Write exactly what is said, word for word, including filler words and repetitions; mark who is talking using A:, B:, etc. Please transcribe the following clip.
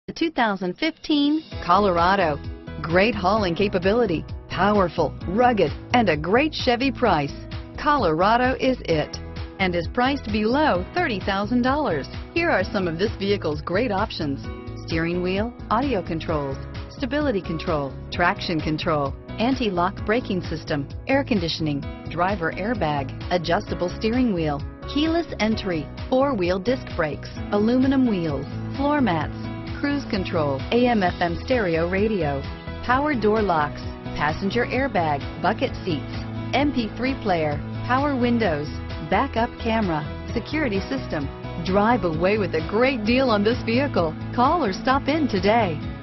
A: The two thousand fifteen Colorado. Great hauling capability, powerful, rugged, and a great Chevy price. Colorado is it, and is priced below thirty thousand dollars. Here are some of this vehicle's great options: steering wheel audio controls, stability control, traction control, anti-lock braking system, air conditioning, driver airbag, adjustable steering wheel, keyless entry, four-wheel disc brakes, aluminum wheels, floor mats, cruise control, A M F M stereo radio, power door locks, passenger airbag, bucket seats, M P three player, power windows, backup camera, security system. Drive away with a great deal on this vehicle. Call or stop in today.